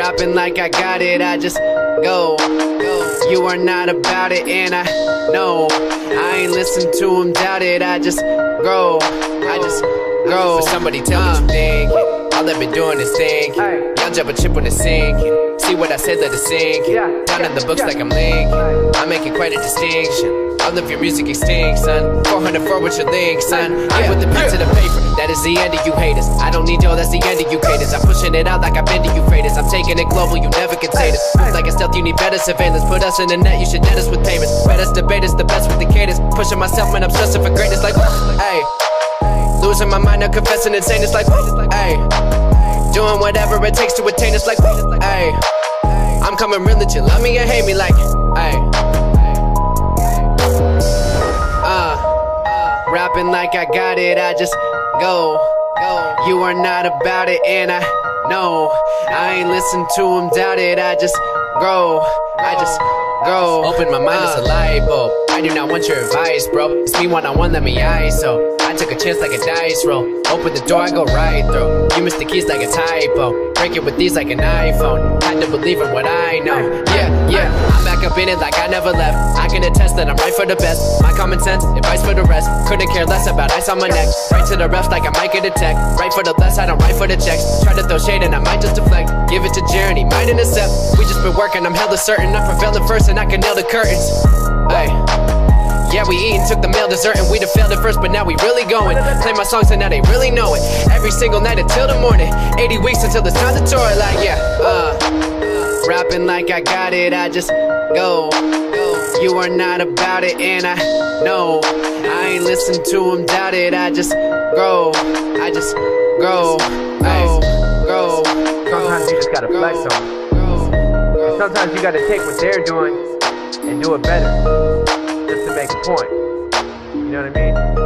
rapping like I got it, I just go. You are not about it, and I know. I ain't listen to him doubt it, I just grow. I just grow. For somebody tell me what you think. All I've been doing is thinking. Y'all jump a chip when it's sinking. See what I said, let it sink. Down in the books like I'm Link. I make it quite a distinction. All of your music extinct, son. 404 with your link, son. I put the pen to the paper. That is the end of you haters. I don't need y'all, that's the end of you haters. I'm pushing it out like I've been to you freighters. I'm taking it global, you never contain us. Move like a stealth, you need better surveillance. Put us in the net, you should net us with payments. Bet us, debate us, the best with the cadence. Pushing myself when I'm stressing for greatness, like, hey. Losing my mind, I'm confessing insane, it's like, hey. Doing whatever it takes to attain, it's like, hey. I'm coming real legit, love me or hate me, like, hey. Rapping like I got it, I just go. You are not about it, and I know. I ain't listen to him doubt it, I just grow. I just grow. Open my mind, it's a light bulb. I do not want your advice, bro. It's me one-on-one, let me ISO. I took a chance like a dice roll. Open the door, I go right through. You missed the keys like a typo. Break it with these like an iPhone. Had to believe in what I know. Yeah, I'm back up in it like I never left. I can attest that I'm right for the best. My common sense, advice for the rest. Couldn't care less about ice on my neck. Right to the refs like I might get a tech. Right for the left side, I'm right for the checks. Try to throw shade and I might just deflect. Give it to Jared, he might intercept. We just been working, I'm hella certain. I'm prevailing first and I can nail the curtains. Hey. Yeah, we eatin', took the meal dessert and we'd have failed at first, but now we really going. Play my songs and now they really know it. Every single night until the morning. 80 weeks until it's time to tour, like rapping like I got it, I just go. You are not about it, and I know. I ain't listen to him doubt it, I just grow. I just grow. Grow. Sometimes you just gotta flex on them. And sometimes you gotta take what they're doing and do it better. Just to make a point. You know what I mean?